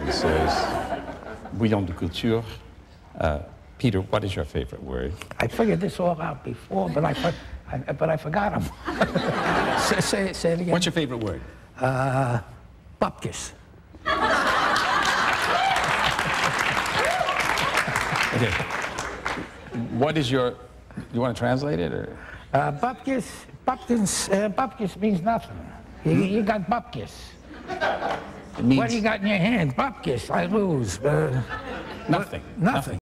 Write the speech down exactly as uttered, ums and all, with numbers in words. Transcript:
He says, bouillon de culture. Uh, Peter, what is your favorite word? I figured this all out before, but I, I but I forgot them. say, say, say it again. What's your favorite word? Uh, bupkis. Okay. What is your? You want to translate it or? Uh, bupkis, bupkis, uh, bupkis means nothing. You, you got bupkis. It means What do you got in your hand? Bupkis. I lose. Uh, nothing. Nothing.